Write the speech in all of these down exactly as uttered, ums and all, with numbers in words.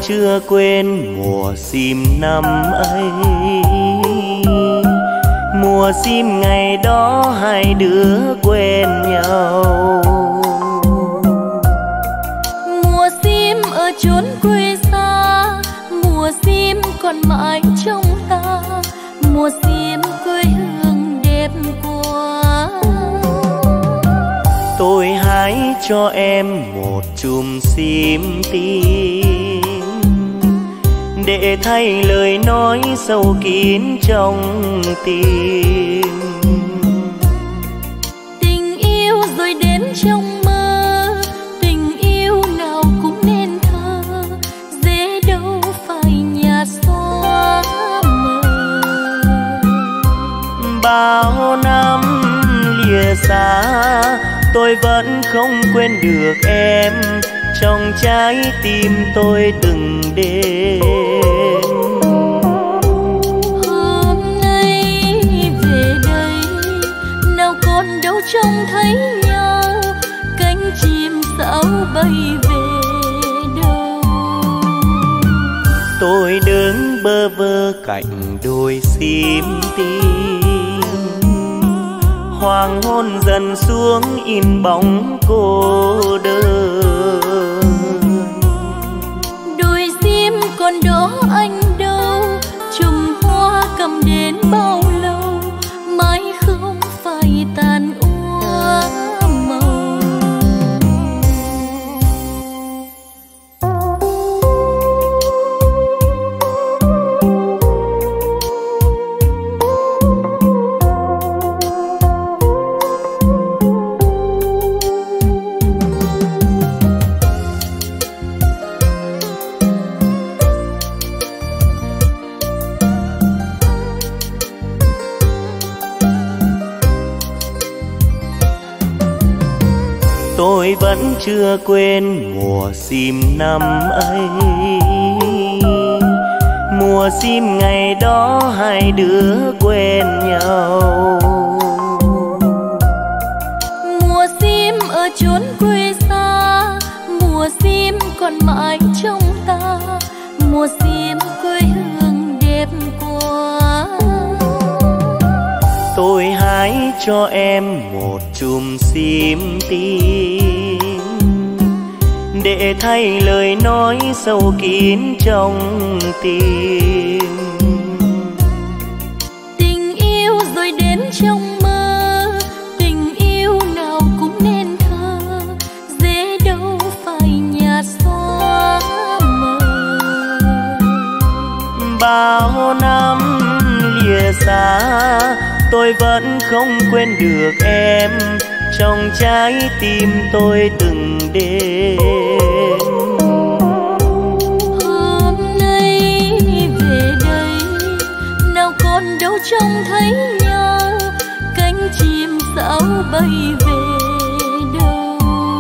chưa quên mùa sim năm ấy, mùa sim ngày đó hai đứa quen nhau. Mùa sim ở chốn quê xa, mùa sim còn mãi trong ta, mùa sim quê hương đẹp quá. Tôi hái cho em một chùm sim tím để thay lời nói sâu kín trong tim. Tình yêu rồi đến trong mơ, tình yêu nào cũng nên thơ, dễ đâu phải nhạt xóa mờ. Bao năm lìa xa, tôi vẫn không quên được em, trong trái tim tôi từng đêm. Hôm nay về đây, nào còn đâu trông thấy nhau, cánh chim sao bay về đâu. Tôi đứng bơ vơ cạnh đôi sim tím, hoàng hôn dần xuống in bóng cô đơn. Đôi sim còn đó anh đâu, chùm hoa cầm đến bao lâu, mãi không phải tàn úa màu. Tôi vẫn chưa quên mùa sim năm ấy, mùa sim ngày đó hai đứa quen nhau. Mùa sim ở chốn quê xa, mùa sim còn mãi trong ta, mùa sim quê hương đẹp quá. Tôi hái cho em một chùm sim tím để thay lời nói sâu kín trong tim. Tình yêu rồi đến trong mơ, tình yêu nào cũng nên thơ, dễ đâu phải nhạt xóa mờ. Bao năm lìa xa, tôi vẫn không quên được em, trong trái tim tôi từng đêm. Hôm nay về đây, nào còn đâu trông thấy nhau, cánh chim sao bay về đâu.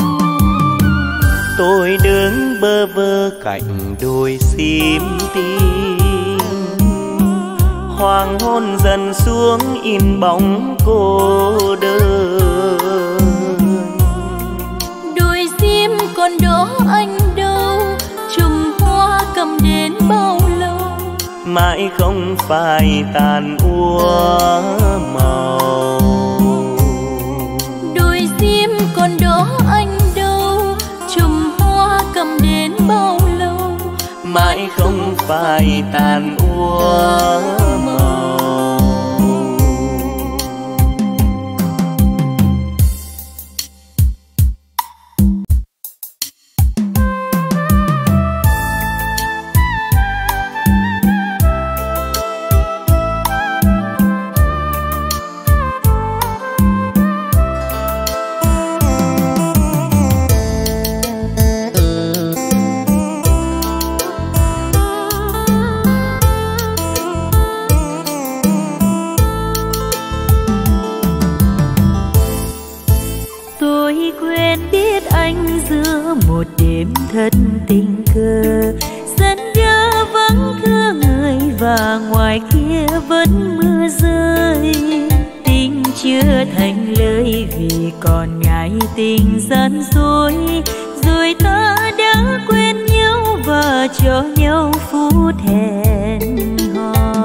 Tôi đứng bơ vơ cạnh đôi sim tím, hoàng hôn dần xuống in bóng cô đơn. Đôi sim còn đó anh đâu, chùm hoa cầm đến bao lâu, mãi không phải tàn úa màu. đôi sim còn đó anh đâu, chùm hoa cầm đến bao lâu, mãi không phải tàn úa màu. một đêm thất tình cờ, sân ga vắng thưa người và ngoài kia vẫn mưa rơi. Tình chưa thành lời vì còn ngại tình gian dối, rồi ta đã quên nhau và cho nhau phút hẹn hò.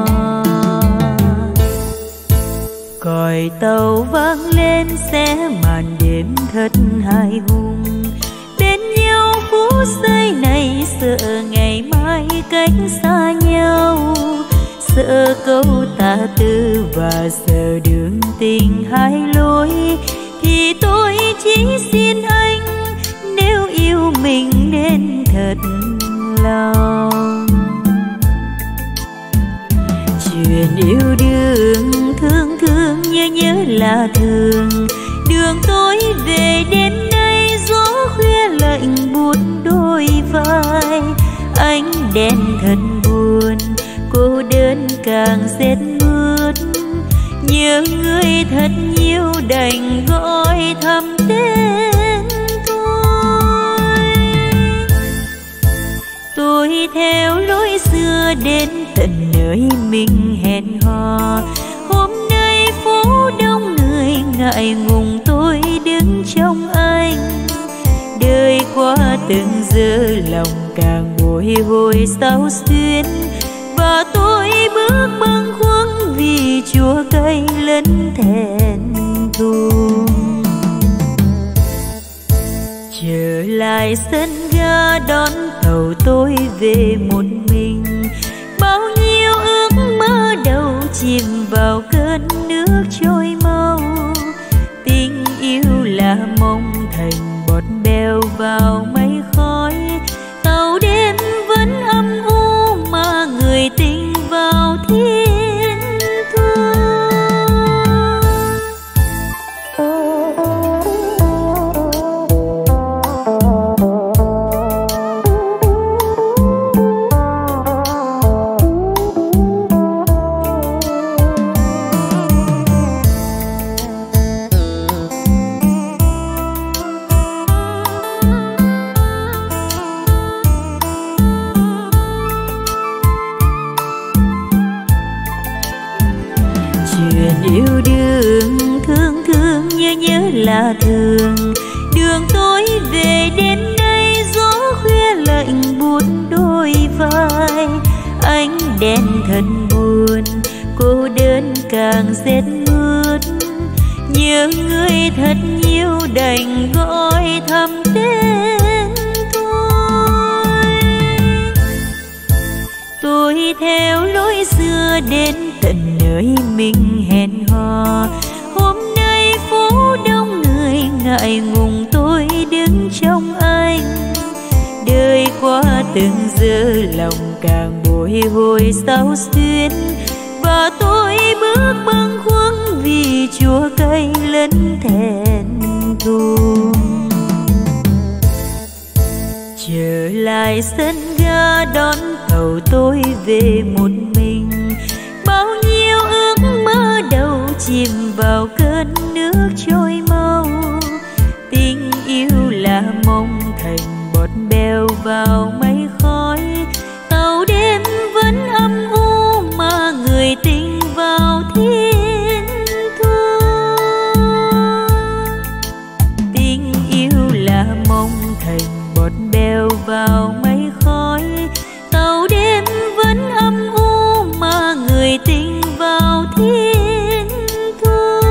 Còi tàu vang lên xé màn đêm thật hài hùng, bên nhau phút giây này sợ ngày mai cách xa nhau, sợ câu tà tư và sợ đường tình hai lối. Thì tôi chỉ xin anh nếu yêu mình nên thật lòng. Chuyện yêu đương thương thương nhớ nhớ là thường, đường tôi về đến đây gió khuya lạnh buốt đôi vai. Ánh đèn thật buồn, cô đơn càng rét mướt, nhớ người thật nhiều đành gọi thầm tên tôi. Tôi theo lối xưa đến tận nơi mình hẹn hò, hôm nay phố đông người ngại ngùng tôi đứng trong anh. Đời qua từng giờ lòng càng bồi hồi sao xuyên, và tôi bước bâng khuâng vì chua cay lẫn thẹn thùng. Trở lại sân ga đón tàu tôi về một mình, bao nhiêu ước mơ đầu chìm vào cơn nước trôi mau. Tình yêu là mong thành bọt bèo vào mây khói, tàu đêm vẫn âm u mà người tình vào thiên thu. Yêu đương thương thương nhớ nhớ là thường, đường tôi về đến đây gió khuya lạnh buốt đôi vai. Ánh đèn thật buồn, cô đơn càng rét mướt, nhớ người thật nhiều đành gọi thầm tên tôi. Tôi theo lối xưa đến tận nơi mình hẹn hò, hôm nay phố đông người ngại ngùng tôi đứng trong anh. Đời qua từng giờ lòng càng bồi hồi sao xuyên, và tôi bước bâng khuâng vì chua cay lẫn thẹn thùng. Trở lại sân ga đón tàu tôi về một mình, bao nhiêu ước mơ đầu chìm vào cơn nước trôi mau. Tình yêu là mong thành bọt bèo vào mây khói, tàu đêm vẫn âm u mà người tình vào thiên thu. Tình yêu là mong thành bọt bèo vào mây khói, tàu đêm vẫn âm u mà người tình vào thiên thu.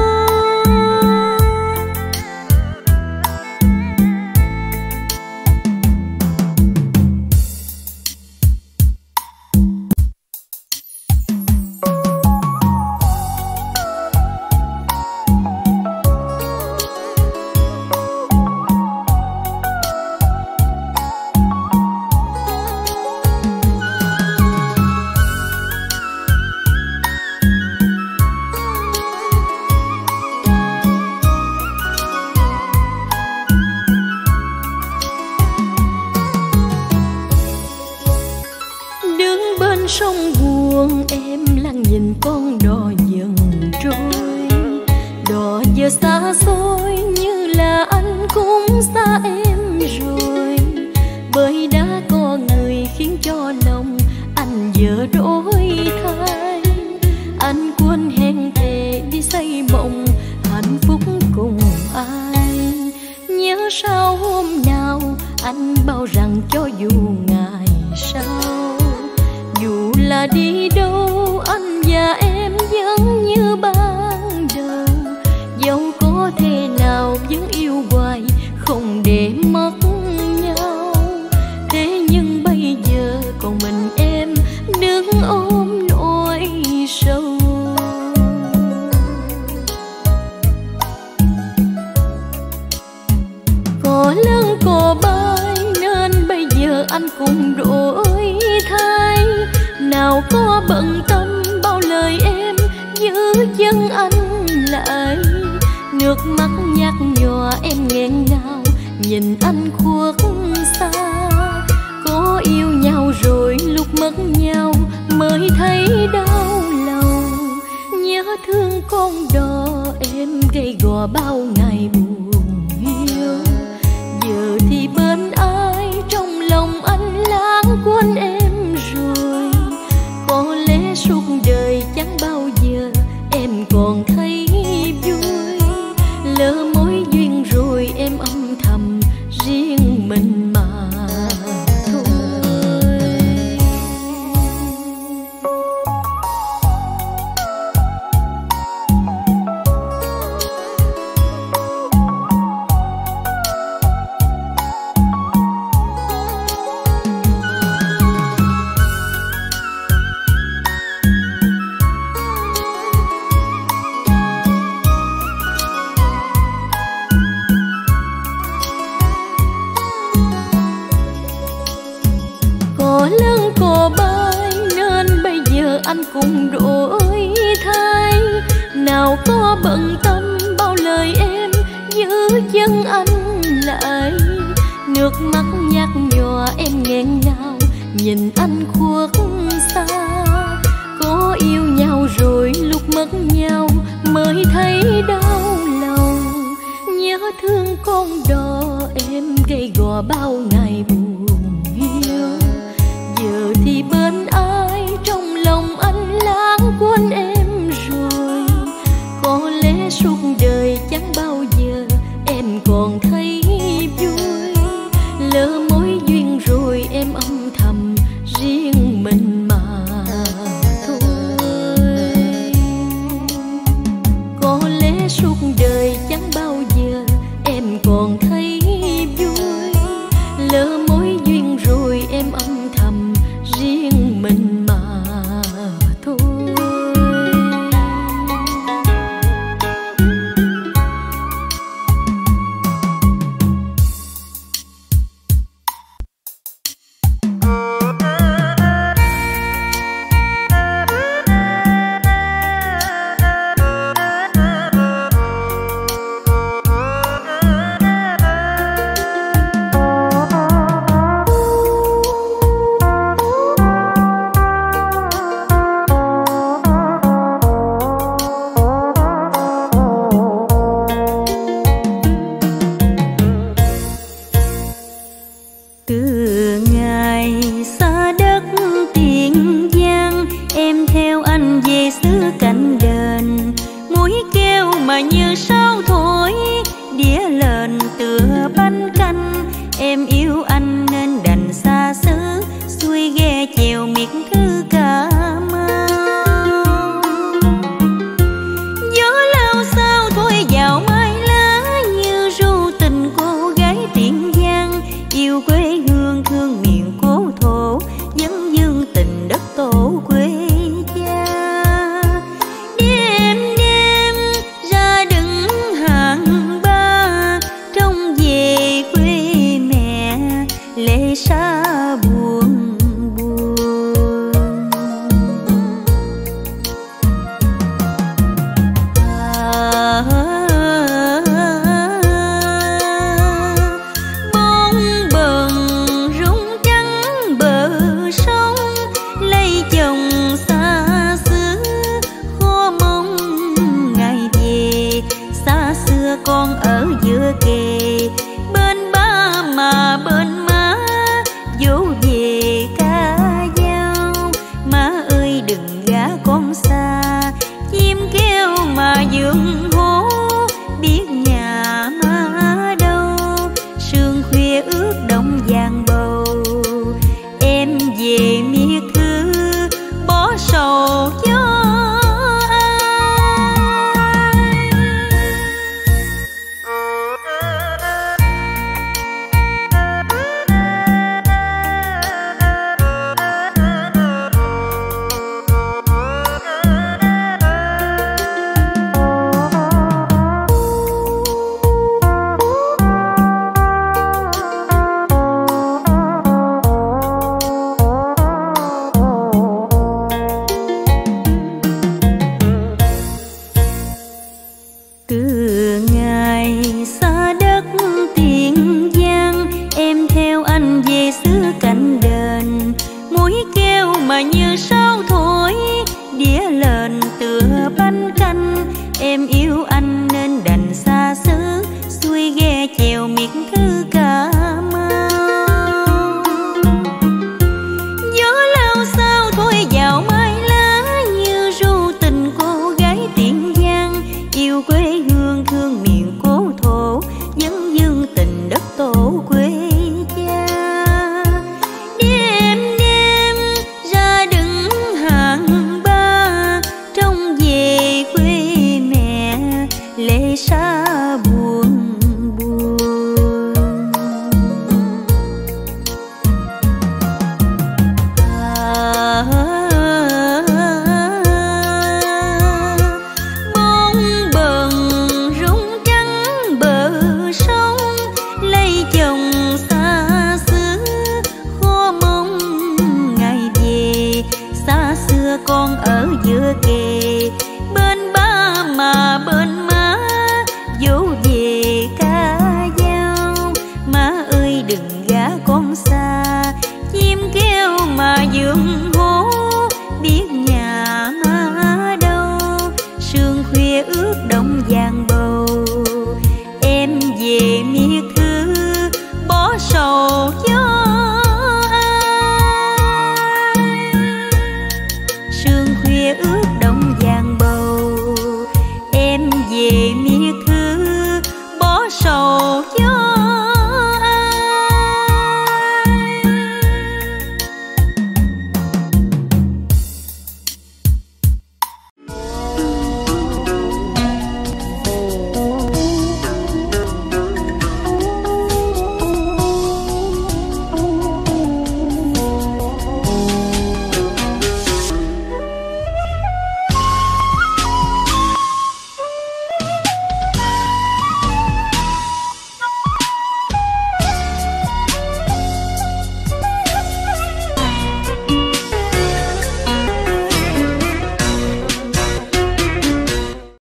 Sông buồn em lặng nhìn con đò dần trôi, đò giờ xa xôi như là anh cũng xa em rồi. Bởi đã có người khiến cho lòng anh giờ đổi thay, anh quên hẹn thề đi xây mộng hạnh phúc cùng ai. Nhớ sao hôm nào anh bảo rằng cho dù ngày sau là đi đâu anh và em vẫn như ban đầu. Dẫu có thể nào vẫn yêu hoài không để mất nhau. Thế nhưng bây giờ còn mình em đứng ôm nỗi sầu. Có lớn có bay nên bây giờ anh cũng đổi thay. Nào có bận tâm bao lời em giữ chân anh lại. Nước mắt nhạt nhòa em nghẹn ngào nhìn anh khuất xa. Có yêu nhau rồi lúc mất nhau mới thấy đau lòng. Nhớ thương con đò em gầy gò bao ngày buồn hiu. Giờ thì bên ai trong lòng anh lãng quên em rồi. Có lẽ suốt đời chẳng bao giờ em còn thấy vui. Lỡ mối duyên rồi em âm thầm riêng mình mà thôi. Lớn có bay nên bây giờ anh cũng đổi thay. Nào có bận tâm bao lời em giữ chân anh lại. Nước mắt nhạt nhòa em nghẹn ngào nhìn anh khuất xa. Có yêu nhau rồi lúc mất nhau mới thấy đau lòng. Nhớ thương con đò em gầy gò bao ngày buồn hiu. Giờ thì bên ai trong lòng anh lãng quên em rồi. Có lẽ suốt đời chẳng bao giờ em còn thấy vui. Lỡ mối duyên rồi em âm thầm riêng mình mà thôi. Có lẽ suốt đời chẳng bao giờ em còn thấy vui. Lỡ mối duyên rồi em âm thầm riêng mình mà thôi. lệ xa buồn buồn. mà như sao thổi, đĩa lên tựa bánh canh. Em yêu anh nên đành xa xứ, xuôi ghe chèo miệt thư Cà Mau. Gió lao sao thôi vào mai lá, như ru tình cô gái Tiền Giang. Yêu quê hương thương miền cố thổ, vấn dương tình đất tổ quê cha. Đêm đêm ra đứng hàng ba, trông về quê mẹ lệ xa buồn buồn. À, bóng bần rung trắng bờ sông, lấy chồng xa xứ khó mong ngày về. Xa xưa con ở giữa kề